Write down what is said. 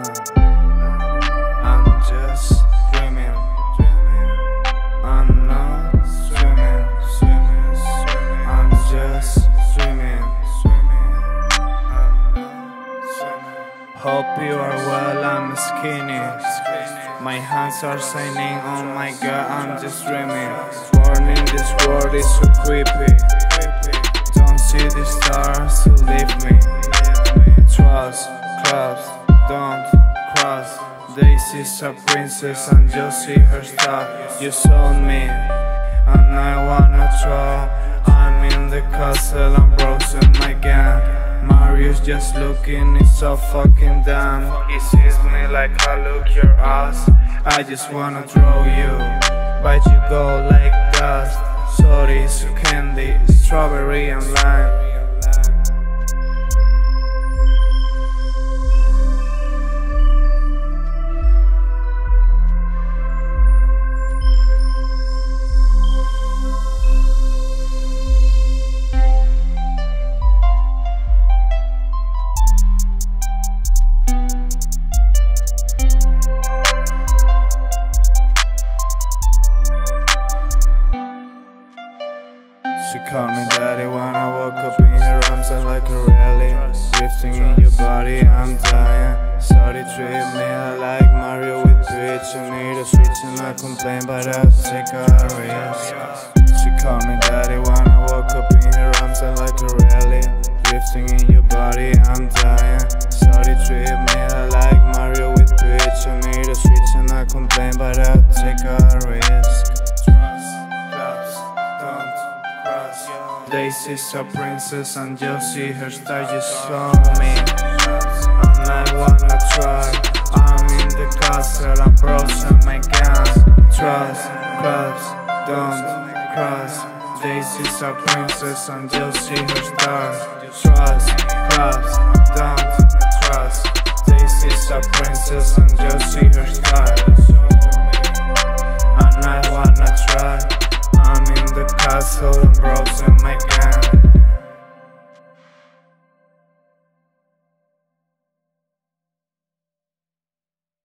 I'm just dreaming. I'm not swimming. I'm just swimming. Hope you are well, I'm skinny. My hands are signing, oh my god, I'm just dreaming. Warning, this world is so creepy. Don't see the stars to leave me. Trust, clubs, don't cross. Daisy's a princess and you see her star. You sold me, and I wanna try. I'm in the castle, I'm browsing my gang. Mario's just looking, it's so fucking damn. He sees me like I look your ass. I just wanna throw you, but you go like dust. Sorry, so candy, strawberry and lime. She called me daddy when I woke up in her arms. I like a rally, drifting in your body, I'm dying. Shawty treat me like Mario with Peach. I need a switch and I complain, but I'll take a risk. She called me daddy when I woke up in her arms. I like a rally, drifting in your body, I'm dying. Shawty treat me like Mario with Peach. I need a switch and I complain, but I'll take a risk. Daisy's a princess and you see her star, you saw me, and I wanna try. I'm in the castle, I'm browsing my gang. Trust, clubs, don't cross. Daisy's a princess and you see her star. Trust, clubs, don't trust. Daisy's a princess and you see her star. And I wanna try. I'm in the castle, I'm browsing